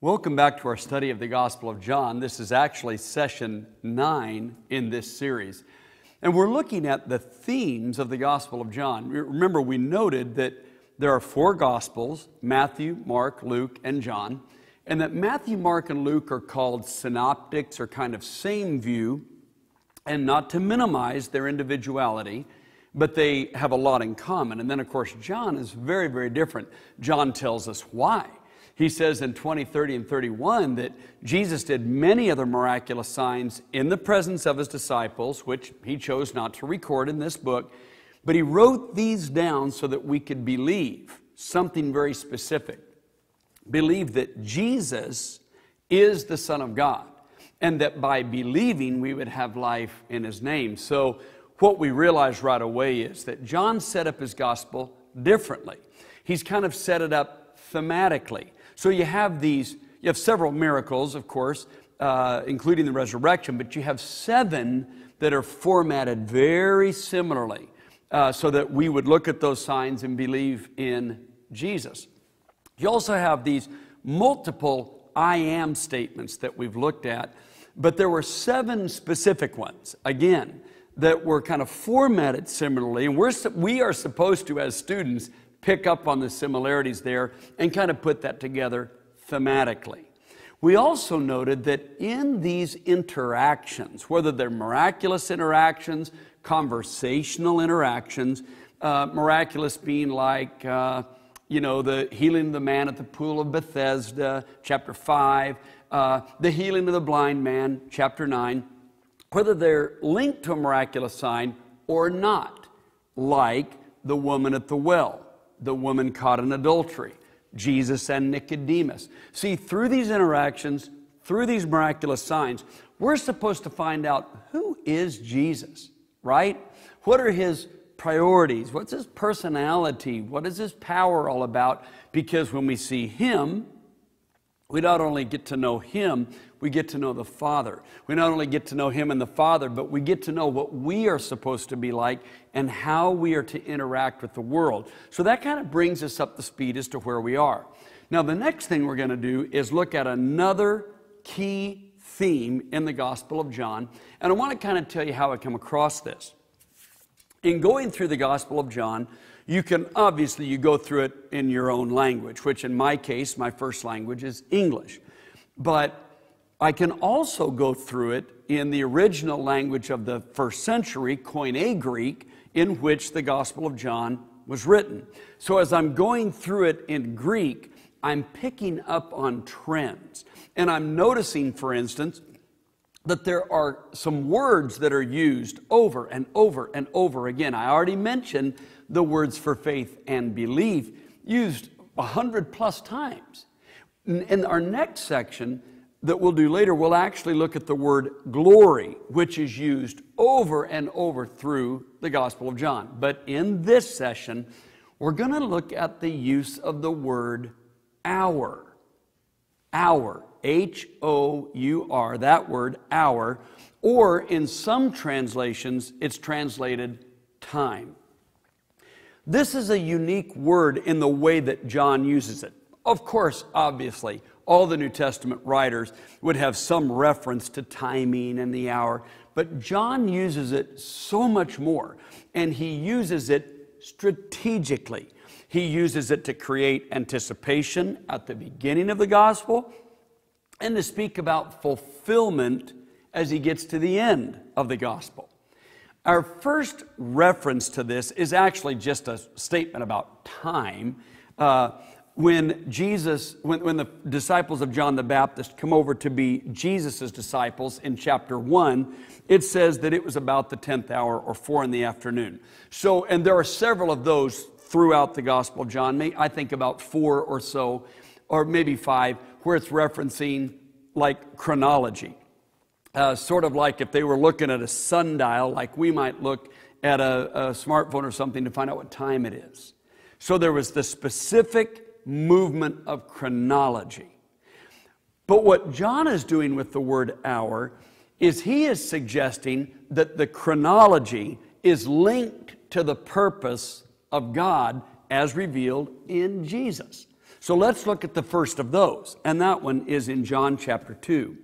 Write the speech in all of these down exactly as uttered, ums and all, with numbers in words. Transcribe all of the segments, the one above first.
Welcome back to our study of the Gospel of John. This is actually session nine in this series. And we're looking at the themes of the Gospel of John. Remember, we noted that there are four Gospels, Matthew, Mark, Luke, and John, and that Matthew, Mark, and Luke are called synoptics, or kind of same view, and not to minimize their individuality, but they have a lot in common. And then, of course, John is very, very different. John tells us why. He says in twenty, thirty, and thirty-one that Jesus did many other miraculous signs in the presence of his disciples, which he chose not to record in this book, but he wrote these down so that we could believe something very specific. Believe that Jesus is the Son of God, and that by believing we would have life in his name. So what we realize right away is that John set up his gospel differently. He's kind of set it up thematically. So you have these, you have several miracles, of course, uh, including the resurrection, but you have seven that are formatted very similarly uh, so that we would look at those signs and believe in Jesus. You also have these multiple I am statements that we've looked at, but there were seven specific ones, again, that were kind of formatted similarly, and we're, we are supposed to, as students, pick up on the similarities there and kind of put that together thematically. We also noted that in these interactions, whether they're miraculous interactions, conversational interactions, uh, miraculous being like, uh, you know, the healing of the man at the pool of Bethesda, chapter five, uh, the healing of the blind man, chapter nine, whether they're linked to a miraculous sign or not, like the woman at the well, the woman caught in adultery, Jesus and Nicodemus. See, through these interactions, through these miraculous signs, we're supposed to find out who is Jesus, right? What are his priorities? What's his personality? What is his power all about? Because when we see him, we not only get to know him, we get to know the Father. We not only get to know him and the Father, but we get to know what we are supposed to be like and how we are to interact with the world. So that kind of brings us up to speed as to where we are. Now, the next thing we're going to do is look at another key theme in the Gospel of John. And I want to kind of tell you how I come across this. In going through the Gospel of John, you can, obviously, you go through it in your own language, which in my case, my first language is English. But I can also go through it in the original language of the first century, Koine Greek, in which the Gospel of John was written. So as I'm going through it in Greek, I'm picking up on trends. And I'm noticing, for instance, that there are some words that are used over and over and over again. I already mentioned the words for faith and belief used a hundred plus times. In our next section that we'll do later, we'll actually look at the word glory, which is used over and over through the Gospel of John. But in this session, we're going to look at the use of the word hour. Hour. H O U R, that word, hour, or in some translations, it's translated time. This is a unique word in the way that John uses it. Of course, obviously, all the New Testament writers would have some reference to timing and the hour, but John uses it so much more, and he uses it strategically. He uses it to create anticipation at the beginning of the gospel, and to speak about fulfillment as he gets to the end of the gospel. Our first reference to this is actually just a statement about time. Uh, when Jesus, when, when the disciples of John the Baptist come over to be Jesus' disciples in chapter one, it says that it was about the tenth hour or four in the afternoon. So, and there are several of those throughout the Gospel of John. I think about four or so, or maybe five, where it's referencing like chronology. Uh, sort of like if they were looking at a sundial, like we might look at a, a smartphone or something to find out what time it is. So there was the specific movement of chronology. But what John is doing with the word hour is he is suggesting that the chronology is linked to the purpose of God as revealed in Jesus. So let's look at the first of those, and that one is in John chapter two.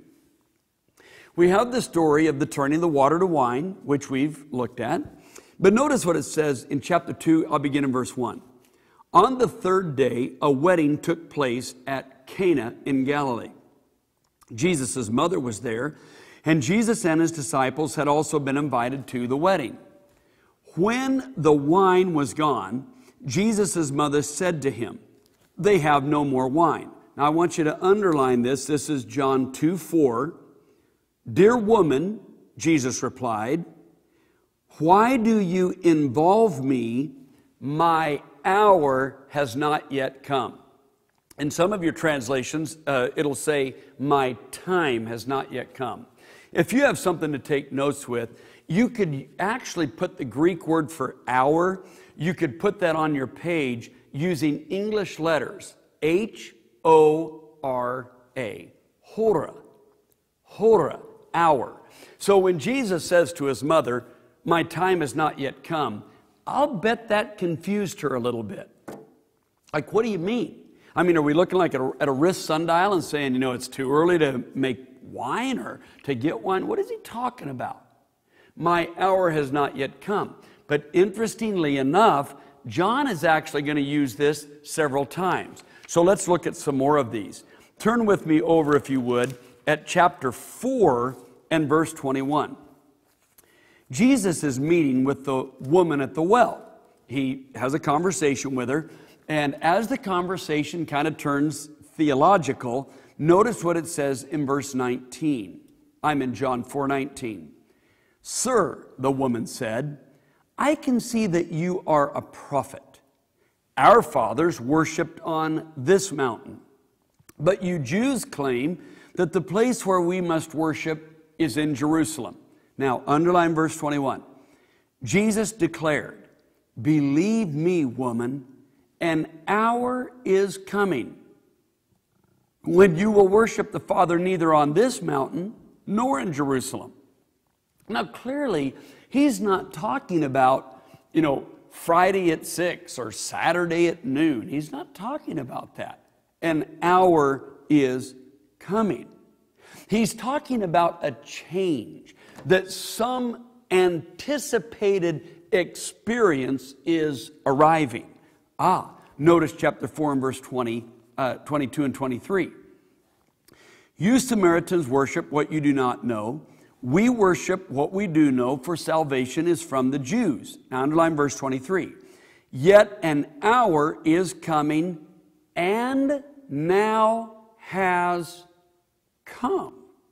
We have the story of the turning the water to wine, which we've looked at. But notice what it says in chapter two. I'll begin in verse one. On the third day, a wedding took place at Cana in Galilee. Jesus' mother was there, and Jesus and his disciples had also been invited to the wedding. When the wine was gone, Jesus' mother said to him, "They have no more wine." Now I want you to underline this. This is John two four. "Dear woman," Jesus replied, "why do you involve me? My hour has not yet come." In some of your translations, uh, it'll say, "My time has not yet come." If you have something to take notes with, you could actually put the Greek word for hour, you could put that on your page using English letters, H O R A, hora, hora. Hour. So when Jesus says to his mother, "My time has not yet come," I'll bet that confused her a little bit. Like, what do you mean? I mean, are we looking like at a, at a wrist sundial and saying, you know, it's too early to make wine or to get wine? What is he talking about? My hour has not yet come. But interestingly enough, John is actually going to use this several times. So let's look at some more of these. Turn with me over, if you would, at chapter four and verse twenty-one. Jesus is meeting with the woman at the well. He has a conversation with her, and as the conversation kind of turns theological, notice what it says in verse nineteen. I'm in John four nineteen. "Sir," the woman said, "I can see that you are a prophet. Our fathers worshiped on this mountain, but you Jews claim that the place where we must worship is in Jerusalem." Now, underline verse twenty-one. Jesus declared, "Believe me, woman, an hour is coming when you will worship the Father neither on this mountain nor in Jerusalem." Now, clearly, he's not talking about, you know, Friday at six or Saturday at noon. He's not talking about that. An hour is coming. He's talking about a change, that some anticipated experience is arriving. Ah, notice chapter four and verse twenty, uh, twenty-two and twenty-three. "You Samaritans worship what you do not know. We worship what we do know, for salvation is from the Jews." Now underline verse twenty-three. "Yet an hour is coming and now has come."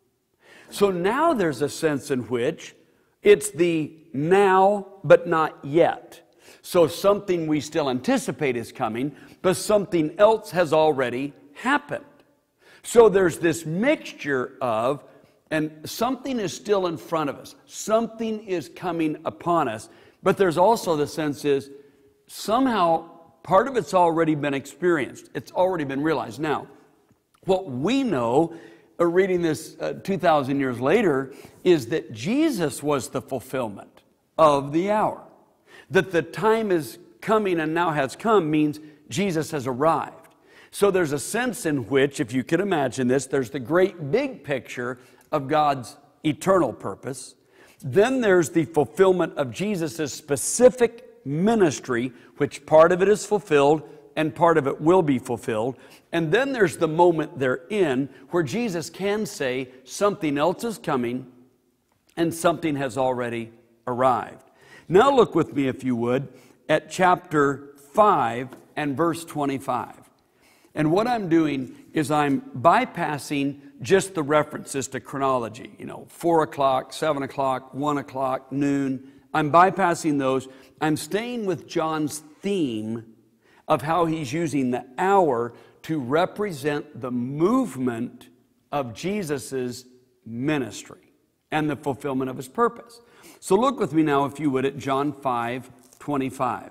So now there's a sense in which it's the now but not yet. So something we still anticipate is coming, but something else has already happened. So there's this mixture of, and something is still in front of us. Something is coming upon us. But there's also the sense is somehow part of it's already been experienced. It's already been realized. Now, what we know, uh, reading this uh, two thousand years later, is that Jesus was the fulfillment of the hour. That the time is coming and now has come means Jesus has arrived. So there's a sense in which, if you can imagine this, there's the great big picture of God's eternal purpose. Then there's the fulfillment of Jesus' specific ministry, which part of it is fulfilled and part of it will be fulfilled. And then there's the moment they're in where Jesus can say something else is coming and something has already arrived. Now look with me, if you would, at chapter five and verse twenty-five. And what I'm doing is I'm bypassing just the references to chronology, you know, four o'clock, seven o'clock, one o'clock, noon. I'm bypassing those. I'm staying with John's theme of how he's using the hour to represent the movement of Jesus's ministry and the fulfillment of his purpose. So look with me now, if you would, at John five twenty-five.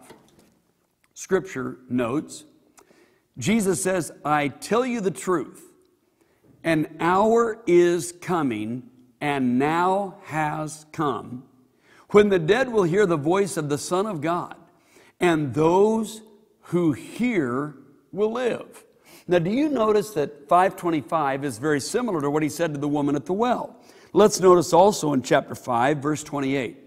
Scripture notes, Jesus says, "I tell you the truth, an hour is coming and now has come when the dead will hear the voice of the Son of God, and those who hear will live." Now, do you notice that five twenty-five is very similar to what he said to the woman at the well? Let's notice also in chapter five, verse twenty-eight.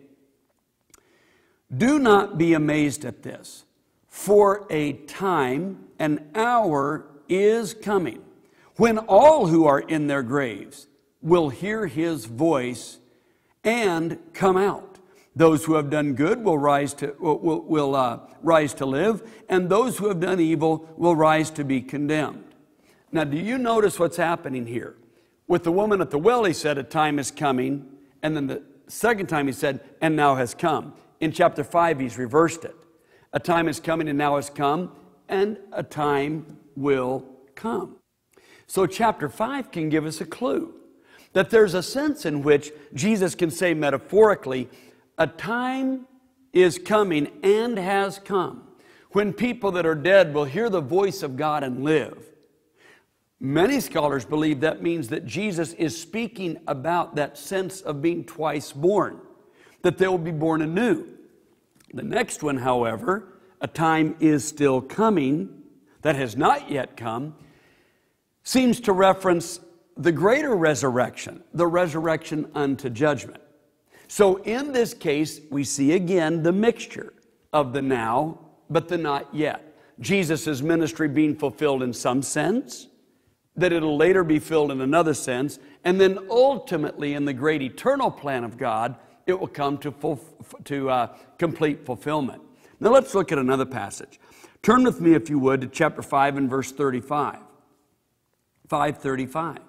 Do not be amazed at this, for a time, an hour is coming, when all who are in their graves will hear his voice and come out. Those who have done good will rise to will, will uh, rise to live, and those who have done evil will rise to be condemned. Now, do you notice what's happening here? With the woman at the well, he said, a time is coming, and then the second time he said, and now has come. In chapter five, he's reversed it. A time is coming, and now has come, and a time will come. So chapter five can give us a clue that there's a sense in which Jesus can say metaphorically, a time is coming and has come when people that are dead will hear the voice of God and live. Many scholars believe that means that Jesus is speaking about that sense of being twice born, that they will be born anew. The next one, however, a time is still coming that has not yet come, seems to reference the greater resurrection, the resurrection unto judgment. So in this case, we see again the mixture of the now, but the not yet. Jesus' ministry being fulfilled in some sense, that it'll later be filled in another sense, and then ultimately in the great eternal plan of God, it will come to, full, to uh, complete fulfillment. Now let's look at another passage. Turn with me, if you would, to chapter five and verse thirty-five. five thirty-five.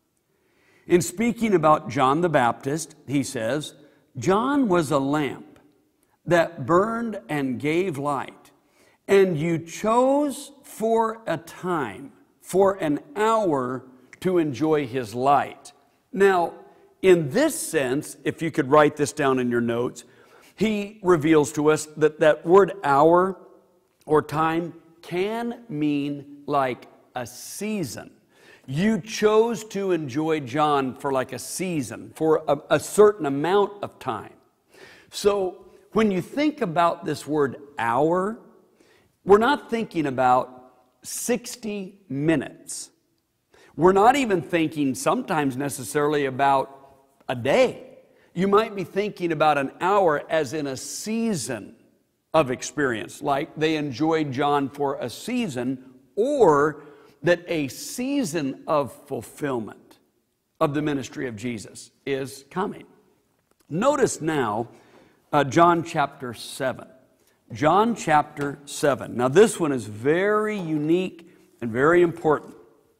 In speaking about John the Baptist, he says, John was a lamp that burned and gave light, and you chose for a time, for an hour, to enjoy his light. Now, in this sense, if you could write this down in your notes, he reveals to us that that word hour or time can mean like a season. You chose to enjoy John for like a season, for a, a certain amount of time. So when you think about this word hour, we're not thinking about sixty minutes. We're not even thinking sometimes necessarily about a day. You might be thinking about an hour as in a season of experience, like they enjoyed John for a season, or that a season of fulfillment of the ministry of Jesus is coming. Notice now uh, John chapter seven. John chapter seven. Now this one is very unique and very important.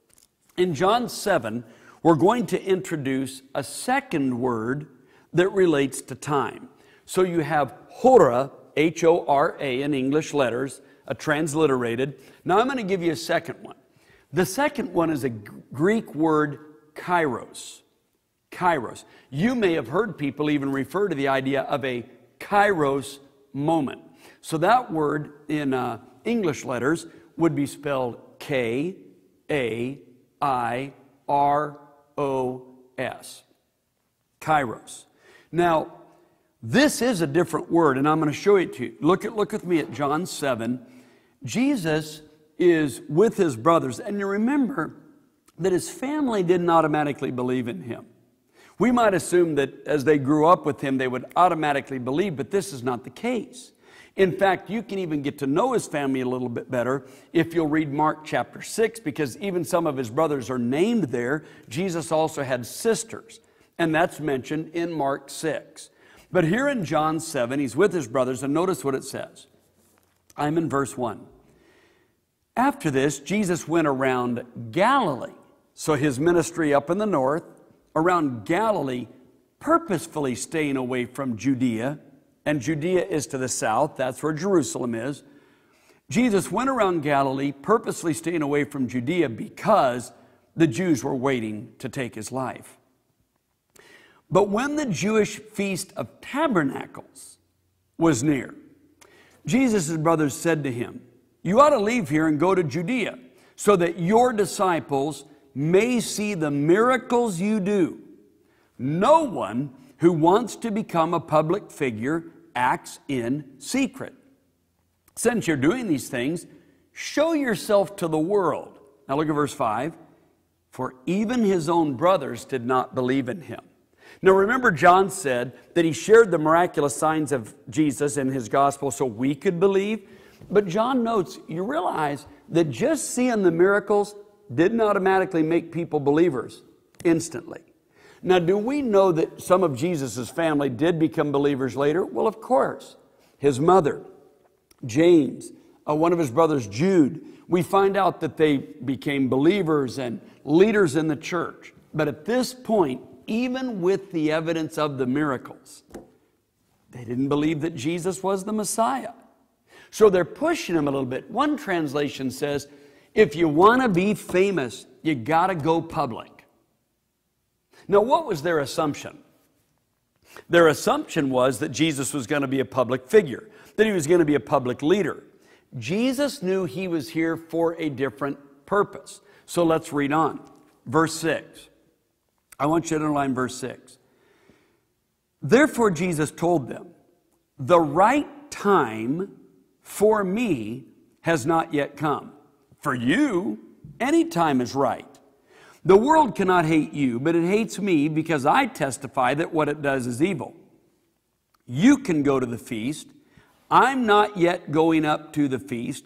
In John seven, we're going to introduce a second word that relates to time. So you have hora, H O R A in English letters, a transliterated. Now I'm going to give you a second one. The second one is a Greek word, kairos. Kairos. You may have heard people even refer to the idea of a kairos moment. So that word in uh, English letters would be spelled K A I R O S. Kairos. Now, this is a different word, and I'm going to show it to you. Look at, look with me at John seven. Jesus is with his brothers, and you remember that his family didn't automatically believe in him. We might assume that as they grew up with him, they would automatically believe, but this is not the case. In fact, you can even get to know his family a little bit better if you'll read Mark chapter six, because even some of his brothers are named there. Jesus also had sisters, and that's mentioned in Mark six. But here in John seven, he's with his brothers, and notice what it says. I'm in verse one. After this, Jesus went around Galilee. So his ministry up in the north, around Galilee, purposefully staying away from Judea. And Judea is to the south. That's where Jerusalem is. Jesus went around Galilee, purposely staying away from Judea because the Jews were waiting to take his life. But when the Jewish Feast of Tabernacles was near, Jesus' brothers said to him, you ought to leave here and go to Judea so that your disciples may see the miracles you do. No one who wants to become a public figure acts in secret. Since you're doing these things, show yourself to the world Now look at verse five. For even his own brothers did not believe in him. Now remember, John said that he shared the miraculous signs of Jesus in his gospel so we could believe. But John notes, you realize that just seeing the miracles didn't automatically make people believers instantly. Now, do we know that some of Jesus' family did become believers later? Well, of course. His mother, James, uh, one of his brothers, Jude, we find out that they became believers and leaders in the church. But at this point, even with the evidence of the miracles, they didn't believe that Jesus was the Messiah. So they're pushing him a little bit. One translation says, if you want to be famous, you got to go public. Now, what was their assumption? Their assumption was that Jesus was going to be a public figure, that he was going to be a public leader. Jesus knew he was here for a different purpose. So let's read on. Verse six. I want you to underline verse six. Therefore Jesus told them, the right time for me has not yet come. For you, any time is right. The world cannot hate you, but it hates me because I testify that what it does is evil. You can go to the feast. I'm not yet going up to the feast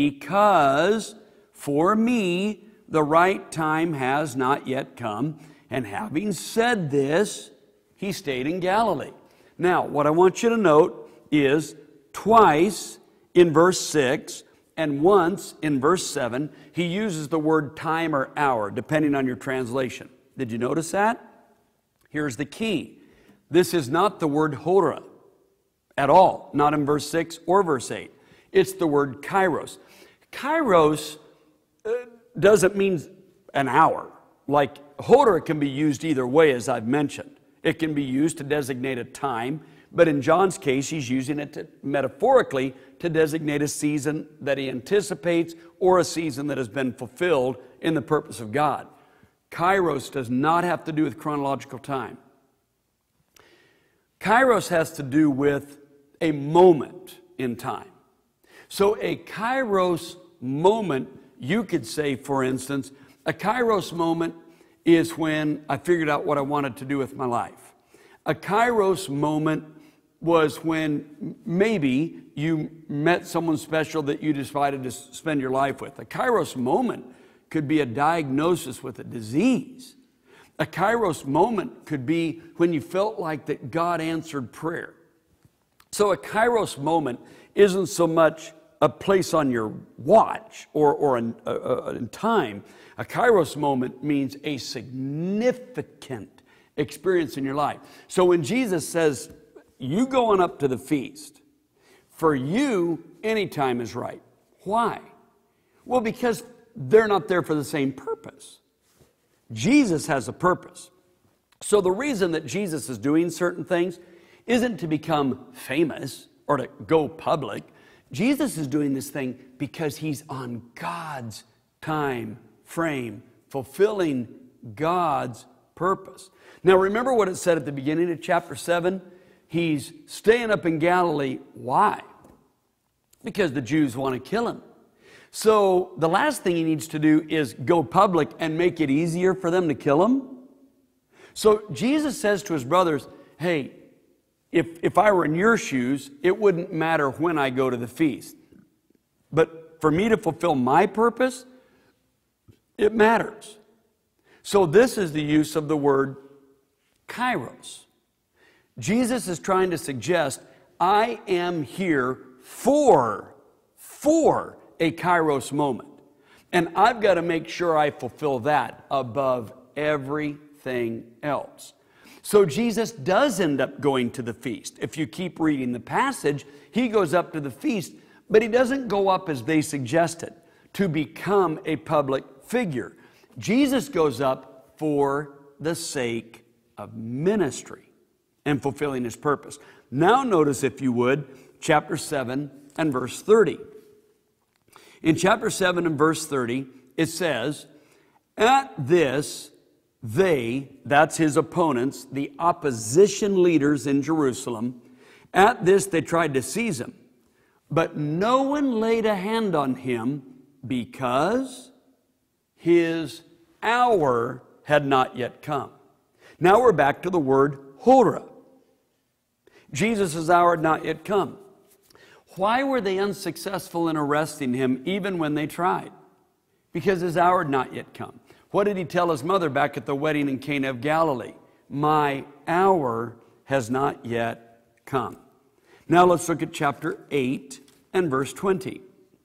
because for me the right time has not yet come. And having said this, he stayed in Galilee. Now, what I want you to note is twice in verse six and once in verse seven, he uses the word time or hour, depending on your translation. Did you notice that? Here's the key. This is not the word hora at all, not in verse six or verse eight. It's the word kairos. Kairos uh, doesn't mean an hour. Like hora can be used either way, as I've mentioned. It can be used to designate a time, but in John's case, he's using it to, metaphorically to designate a season that he anticipates or a season that has been fulfilled in the purpose of God. Kairos does not have to do with chronological time. Kairos has to do with a moment in time. So a Kairos moment, you could say, for instance, a Kairos moment is when I figured out what I wanted to do with my life. A Kairos moment was when maybe you met someone special that you decided to spend your life with. A Kairos moment could be a diagnosis with a disease. A Kairos moment could be when you felt like that God answered prayer. So a Kairos moment isn't so much a place on your watch or, or in, uh, in time. A Kairos moment means a significant experience in your life. So when Jesus says, you going up to the feast, for you, any time is right. Why? Well, because they're not there for the same purpose. Jesus has a purpose. So the reason that Jesus is doing certain things isn't to become famous or to go public. Jesus is doing this thing because he's on God's time frame, fulfilling God's purpose. Now remember what it said at the beginning of chapter seven? He's staying up in Galilee. Why? Because the Jews want to kill him. So the last thing he needs to do is go public and make it easier for them to kill him. So Jesus says to his brothers, hey, if, if I were in your shoes, it wouldn't matter when I go to the feast. But for me to fulfill my purpose, it matters. So this is the use of the word kairos. Jesus is trying to suggest, I am here for, for a kairos moment. And I've got to make sure I fulfill that above everything else. So Jesus does end up going to the feast. If you keep reading the passage, he goes up to the feast, but he doesn't go up as they suggested, to become a public figure. Jesus goes up for the sake of ministry and fulfilling his purpose. Now notice, if you would, chapter seven and verse thirty. In chapter seven and verse thirty, it says, at this they, that's his opponents, the opposition leaders in Jerusalem, at this they tried to seize him. But no one laid a hand on him because his hour had not yet come. Now we're back to the word hora. Jesus' hour had not yet come. Why were they unsuccessful in arresting him even when they tried? Because his hour had not yet come. What did he tell his mother back at the wedding in Cana of Galilee? My hour has not yet come. Now let's look at chapter eight and verse twenty.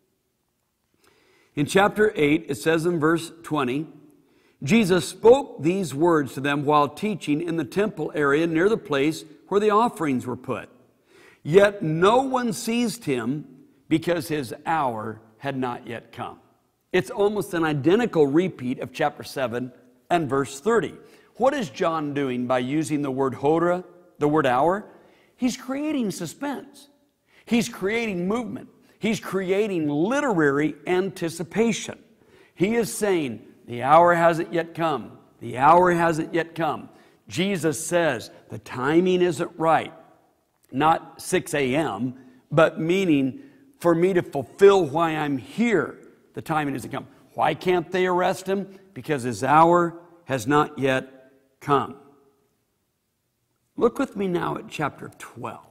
In chapter eight, it says in verse twenty, Jesus spoke these words to them while teaching in the temple area near the place where the offerings were put. Yet no one seized him because his hour had not yet come. It's almost an identical repeat of chapter seven and verse thirty. What is John doing by using the word hora, the word hour? He's creating suspense. He's creating movement. He's creating literary anticipation. He is saying, the hour hasn't yet come. The hour hasn't yet come. Jesus says, the timing isn't right. Not six a.m., but meaning for me to fulfill why I'm here, the timing hasn't come. Why can't they arrest him? Because his hour has not yet come. Look with me now at chapter twelve.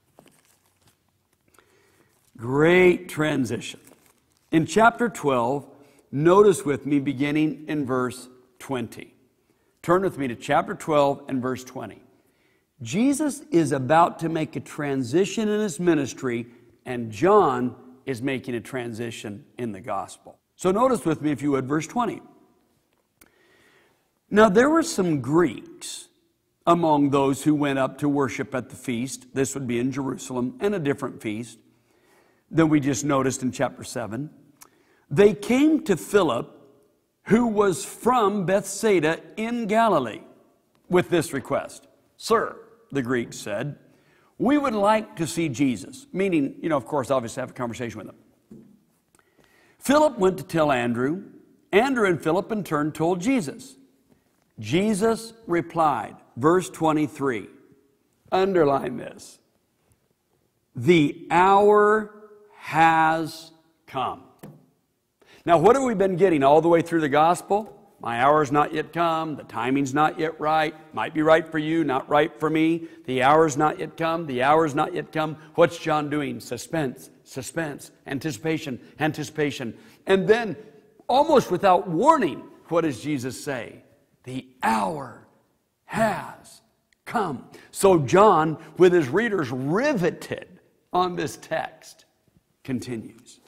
Great transition. In chapter twelve, notice with me beginning in verse twenty. Turn with me to chapter twelve and verse twenty. Jesus is about to make a transition in his ministry, and John is making a transition in the gospel. So notice with me, if you would, verse twenty. Now there were some Greeks among those who went up to worship at the feast. This would be in Jerusalem, and a different feast than we just noticed in chapter seven. They came to Philip, who was from Bethsaida in Galilee, with this request. Sir, the Greeks said, we would like to see Jesus. Meaning, you know, of course, obviously have a conversation with him. Philip went to tell Andrew. Andrew and Philip in turn told Jesus. Jesus replied, verse twenty-three. Underline this. The hour has come. Now, what have we been getting all the way through the gospel? My hour's not yet come. The timing's not yet right. Might be right for you, not right for me. The hour's not yet come. The hour's not yet come. What's John doing? Suspense, suspense, anticipation, anticipation. And then, almost without warning, what does Jesus say? The hour has come. So John, with his readers riveted on this text, continues.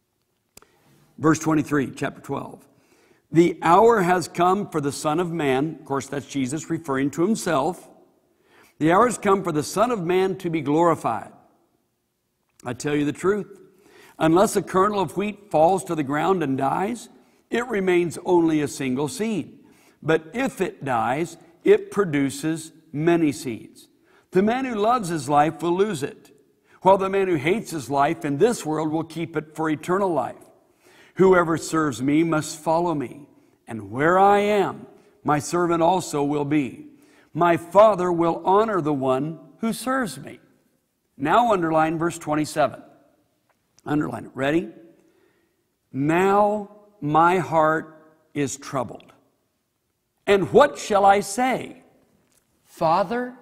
Verse twenty-three, chapter twelve. The hour has come for the Son of Man. Of course, that's Jesus referring to himself. The hour has come for the Son of Man to be glorified. I tell you the truth. Unless a kernel of wheat falls to the ground and dies, it remains only a single seed. But if it dies, it produces many seeds. The man who loves his life will lose it, while the man who hates his life in this world will keep it for eternal life. Whoever serves me must follow me, and where I am, my servant also will be. My Father will honor the one who serves me. Now underline verse twenty-seven. Underline it. Ready? Now my heart is troubled. And what shall I say? Father,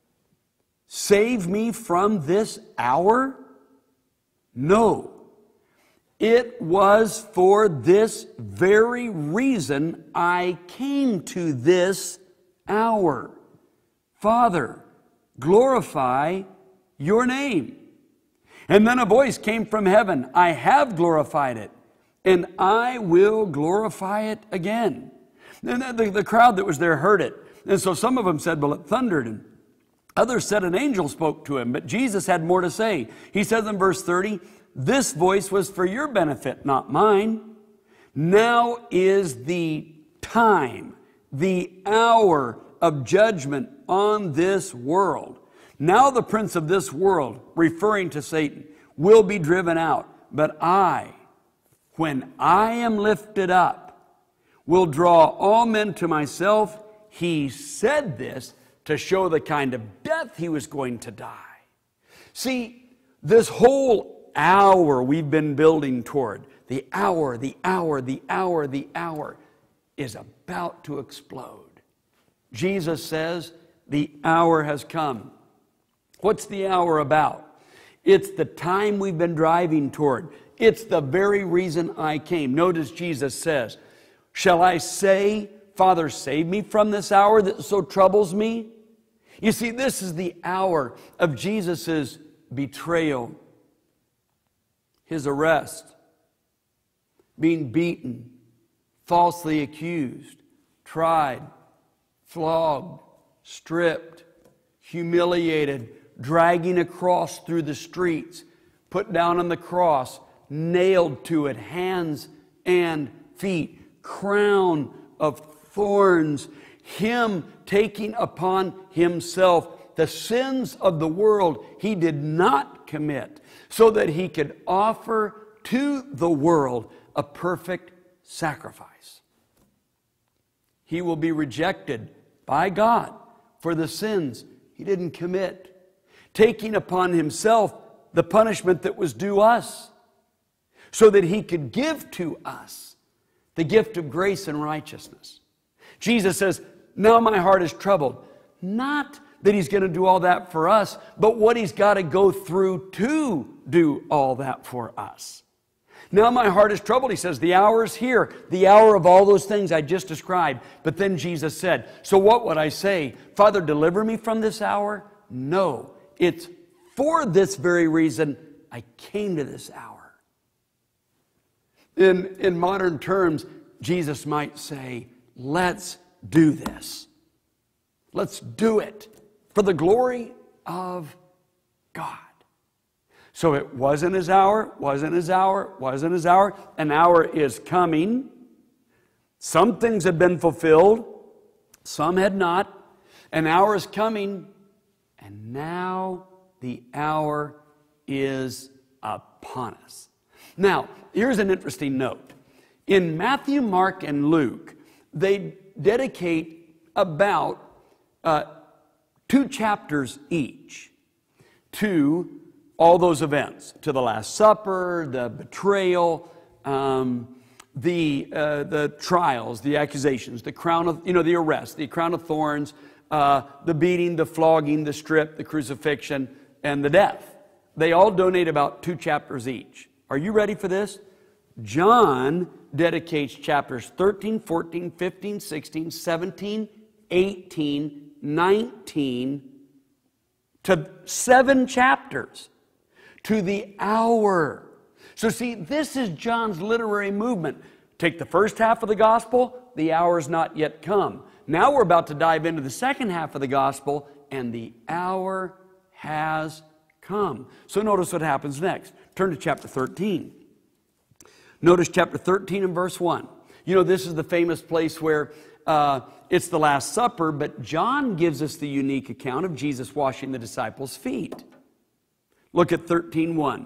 save me from this hour? No. It was for this very reason I came to this hour. Father, glorify your name. And then a voice came from heaven. I have glorified it, and I will glorify it again. And the, the crowd that was there heard it. And so some of them said, well, it thundered. And others said an angel spoke to him. But Jesus had more to say. He says in verse thirty, this voice was for your benefit, not mine. Now is the time, the hour of judgment on this world. Now the prince of this world, referring to Satan, will be driven out. But I, when I am lifted up, will draw all men to myself. He said this to show the kind of death he was going to die. See, this whole hour we've been building toward, the hour, the hour, the hour, the hour. is about to explode. Jesus says, the hour has come. What's the hour about? It's the time we've been driving toward. It's the very reason I came. Notice Jesus says, shall I say, Father, save me from this hour that so troubles me? You see, this is the hour of Jesus' betrayal, His arrest, being beaten, falsely accused, tried, flogged, stripped, humiliated, dragging across through the streets, put down on the cross, nailed to it, hands and feet, crown of thorns, Him taking upon Himself the sins of the world He did not commit, so that He could offer to the world a perfect sacrifice. He will be rejected by God for the sins He didn't commit, taking upon Himself the punishment that was due us, so that He could give to us the gift of grace and righteousness. Jesus says, now my heart is troubled. Not that He's going to do all that for us, but what He's got to go through to do all that for us. Now my heart is troubled. He says, the hour is here, the hour of all those things I just described. But then Jesus said, so what would I say? Father, deliver me from this hour? No, it's for this very reason I came to this hour. In, in modern terms, Jesus might say, let's do this. Let's do it for the glory of God. So it wasn't His hour, wasn't His hour, wasn't His hour. An hour is coming. Some things have been fulfilled, some had not. An hour is coming, and now the hour is upon us. Now, here's an interesting note. In Matthew, Mark, and Luke, they dedicate about uh, two chapters each to all those events, to the Last Supper, the betrayal, um, the uh, the trials, the accusations, the crown of, you know, the arrest, the crown of thorns, uh, the beating, the flogging, the strip, the crucifixion, and the death. They all donate about two chapters each. Are you ready for this? John dedicates chapters thirteen, fourteen, fifteen, sixteen, seventeen, eighteen, nineteen, to seven chapters to the hour. So see, this is John's literary movement. Take the first half of the gospel, the hour's not yet come. Now we're about to dive into the second half of the gospel, and the hour has come. So notice what happens next. Turn to chapter thirteen. Notice chapter thirteen and verse one. You know, this is the famous place where uh, it's the Last Supper, but John gives us the unique account of Jesus washing the disciples' feet. Look at thirteen one.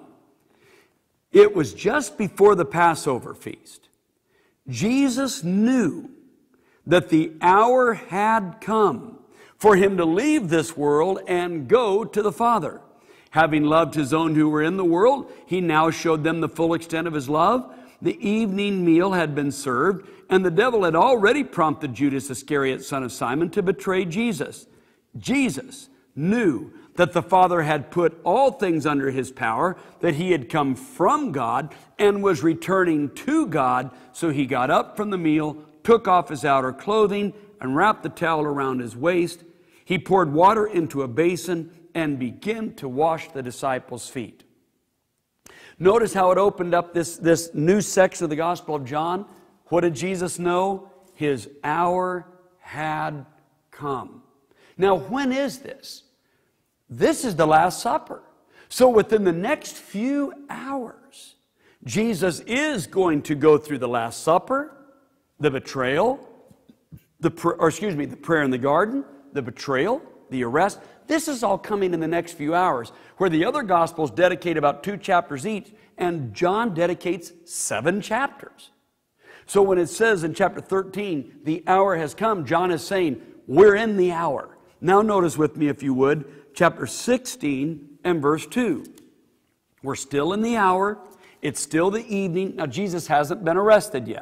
It was just before the Passover feast. Jesus knew that the hour had come for Him to leave this world and go to the Father. Having loved His own who were in the world, He now showed them the full extent of His love. The evening meal had been served, and the devil had already prompted Judas Iscariot, son of Simon, to betray Jesus. Jesus knew that the Father had put all things under His power, that He had come from God and was returning to God. So He got up from the meal, took off His outer clothing, and wrapped the towel around His waist. He poured water into a basin and began to wash the disciples' feet. Notice how it opened up this, this new section of the Gospel of John. What did Jesus know? His hour had come. Now, when is this? This is the Last Supper. So within the next few hours, Jesus is going to go through the Last Supper, the betrayal, the or excuse me, the prayer in the garden, the betrayal, the arrest. This is all coming in the next few hours, where the other Gospels dedicate about two chapters each, and John dedicates seven chapters. So when it says in chapter thirteen, the hour has come, John is saying, we're in the hour. Now notice with me, if you would, chapter sixteen and verse two. We're still in the hour. It's still the evening. Now, Jesus hasn't been arrested yet,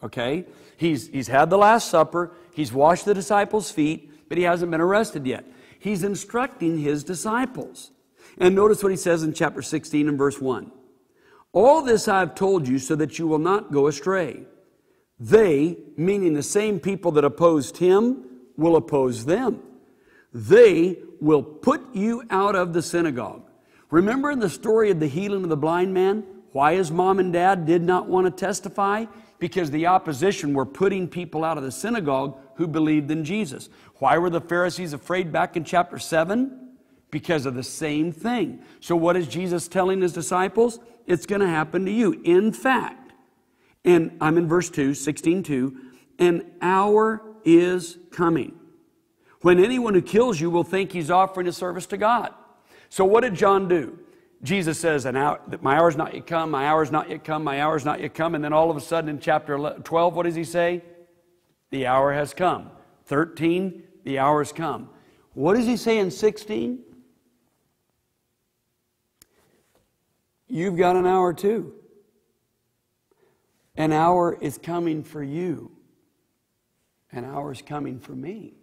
okay? He's, he's had the Last Supper. He's washed the disciples' feet, but he hasn't been arrested yet. He's instructing his disciples. And notice what he says in chapter sixteen and verse one. All this I have told you so that you will not go astray. They, meaning the same people that opposed him, will oppose them. They will put you out of the synagogue. Remember in the story of the healing of the blind man, why his mom and dad did not want to testify? Because the opposition were putting people out of the synagogue who believed in Jesus. Why were the Pharisees afraid back in chapter seven? Because of the same thing. So what is Jesus telling his disciples? It's going to happen to you. In fact, and I'm in verse two, sixteen two, an hour is coming when anyone who kills you will think he's offering a service to God. So what did John do? Jesus says, An hour, my hour's not yet come, my hour's not yet come, my hour's not yet come. And then all of a sudden in chapter twelve, what does he say? The hour has come. thirteen, the hour has come. What does he say in sixteen? You've got an hour too. An hour is coming for you. An hour is coming for me.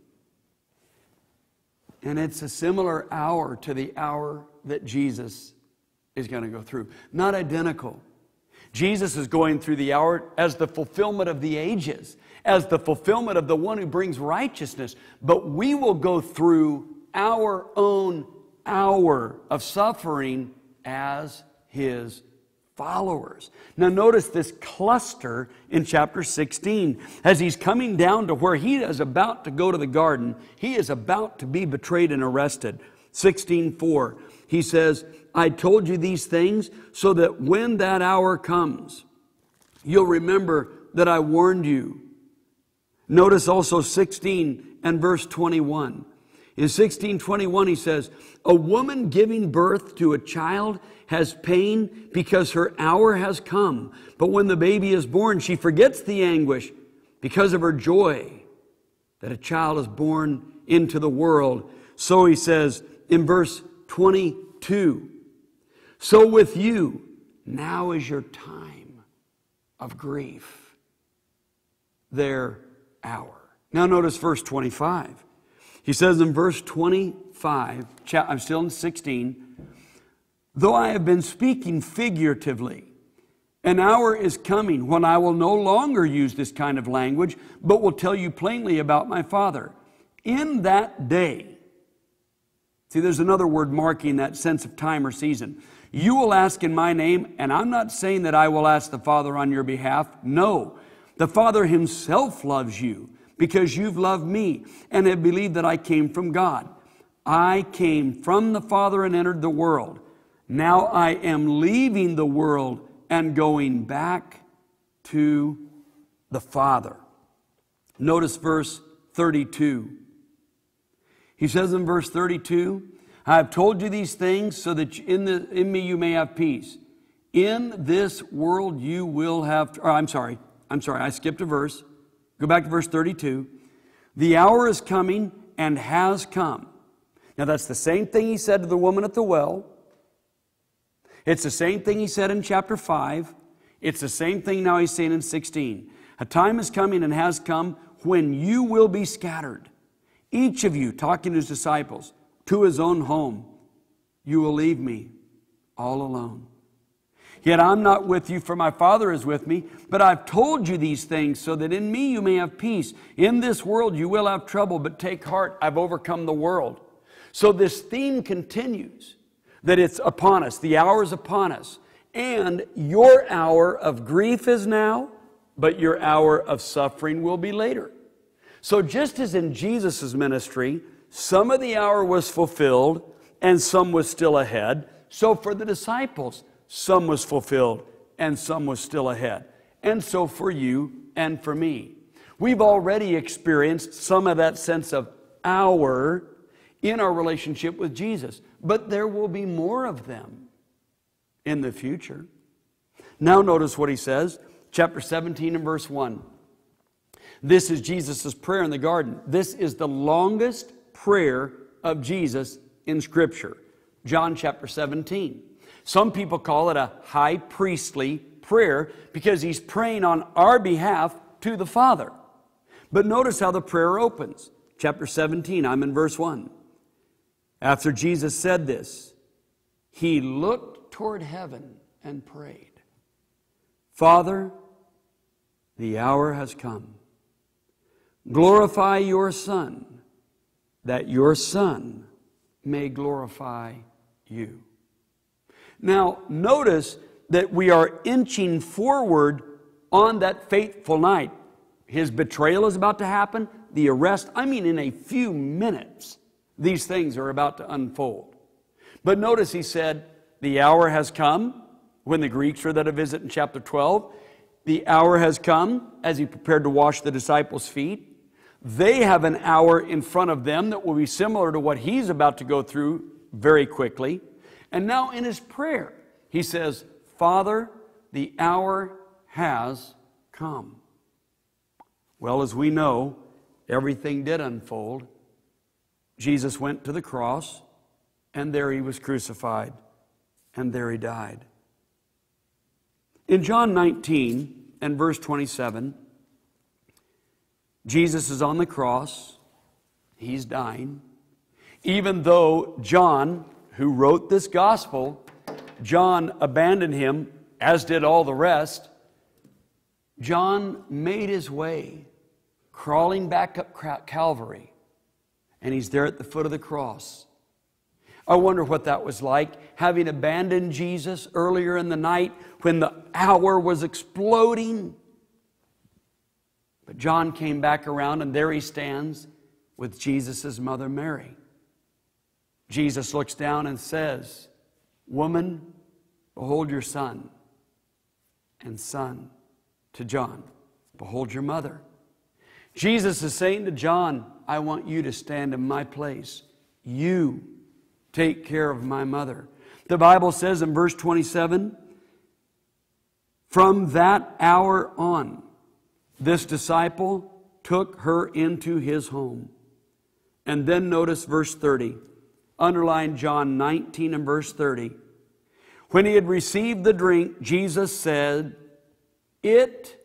And it's a similar hour to the hour that Jesus is going to go through. Not identical. Jesus is going through the hour as the fulfillment of the ages, as the fulfillment of the one who brings righteousness. But we will go through our own hour of suffering as his followers. Now notice this cluster in chapter sixteen. As he's coming down to where he is about to go to the garden, he is about to be betrayed and arrested. sixteen four, he says, I told you these things so that when that hour comes, you'll remember that I warned you. Notice also sixteen and verse twenty-one. In sixteen twenty-one he says, a woman giving birth to a child has pain because her hour has come. But when the baby is born, she forgets the anguish because of her joy that a child is born into the world. So he says in verse twenty-two, so with you, now is your time of grief, their hour. Now notice verse twenty-five. He says in verse twenty-five, I'm still in sixteen, though I have been speaking figuratively, an hour is coming when I will no longer use this kind of language, but will tell you plainly about my Father. In that day, see, there's another word marking that sense of time or season. You will ask in my name, and I'm not saying that I will ask the Father on your behalf. No, the Father himself loves you because you've loved me and have believed that I came from God. I came from the Father and entered the world. Now I am leaving the world and going back to the Father. Notice verse thirty-two. He says in verse thirty-two, I have told you these things so that in, the, in me you may have peace. In this world you will have, or I'm sorry, I'm sorry, I skipped a verse. Go back to verse thirty-two. The hour is coming and has come. Now that's the same thing he said to the woman at the well. It's the same thing he said in chapter five. It's the same thing now he's saying in sixteen. A time is coming and has come when you will be scattered. Each of you, talking to his disciples, to his own home. You will leave me all alone. Yet I'm not with you, for my Father is with me. But I've told you these things so that in me you may have peace. In this world you will have trouble, but take heart, I've overcome the world. So this theme continues, that it's upon us. The hour is upon us. And your hour of grief is now, but your hour of suffering will be later. So just as in Jesus' ministry, some of the hour was fulfilled and some was still ahead, so for the disciples, some was fulfilled and some was still ahead. And so for you and for me. We've already experienced some of that sense of hour in our relationship with Jesus, but there will be more of them in the future. Now notice what he says, chapter seventeen and verse one. This is Jesus' prayer in the garden. This is the longest prayer of Jesus in Scripture. John chapter seventeen. Some people call it a high priestly prayer because he's praying on our behalf to the Father. But notice how the prayer opens. Chapter seventeen, I'm in verse one. After Jesus said this, he looked toward heaven and prayed, Father, the hour has come. Glorify your Son, that your Son may glorify you. Now, notice that we are inching forward on that fateful night. His betrayal is about to happen, the arrest, I mean in a few minutes, these things are about to unfold. But notice he said, the hour has come, when the Greeks are at a visit in chapter twelve. The hour has come as he prepared to wash the disciples' feet. They have an hour in front of them that will be similar to what he's about to go through very quickly. And now in his prayer, he says, Father, the hour has come. Well, as we know, everything did unfold. Jesus went to the cross, and there he was crucified, and there he died. In John nineteen and verse twenty-seven, Jesus is on the cross. He's dying. Even though John, who wrote this gospel, John abandoned him, as did all the rest, John made his way, crawling back up Calvary, and he's there at the foot of the cross. I wonder what that was like, having abandoned Jesus earlier in the night when the hour was exploding. But John came back around, and there he stands with Jesus' mother Mary. Jesus looks down and says, Woman, behold your son. And son, to John, behold your mother. Jesus is saying to John, I want you to stand in my place. You take care of my mother. The Bible says in verse twenty-seven, from that hour on, this disciple took her into his home. And then notice verse thirty. Underline John nineteen and verse thirty. When he had received the drink, Jesus said, it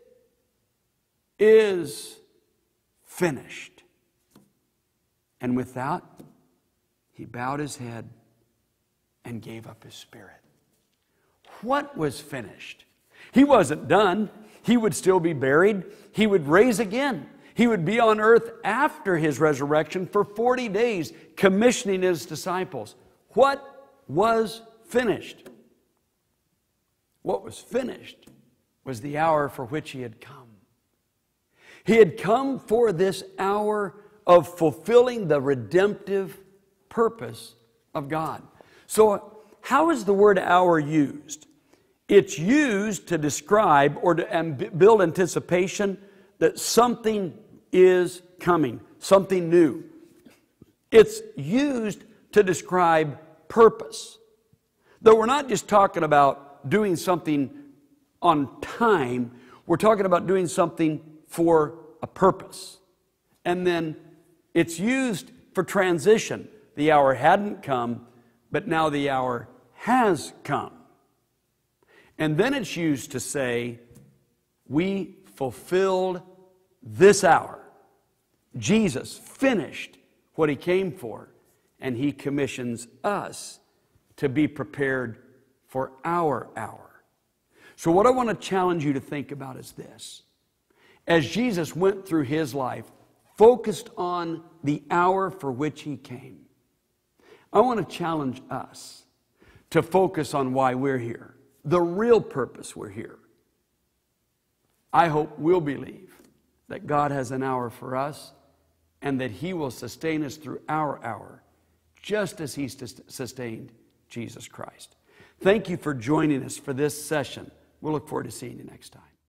is finished. And with that, he bowed his head and gave up his spirit. What was finished? He wasn't done. He would still be buried. He would raise again. He would be on earth after his resurrection for forty days, commissioning his disciples. What was finished? What was finished was the hour for which he had come. He had come for this hour of fulfilling the redemptive purpose of God. So how is the word hour used? It's used to describe or to amb- build anticipation that something is coming, something new. It's used to describe purpose. Though we're not just talking about doing something on time, we're talking about doing something for a purpose. And then it's used for transition. The hour hadn't come, but now the hour has come. And then it's used to say, we fulfilled this hour. Jesus finished what he came for, and he commissions us to be prepared for our hour. So what I want to challenge you to think about is this. As Jesus went through his life, focused on the hour for which he came, I want to challenge us to focus on why we're here, the real purpose we're here. I hope we'll believe that God has an hour for us and that he will sustain us through our hour, just as he sustained Jesus Christ. Thank you for joining us for this session. We'll look forward to seeing you next time.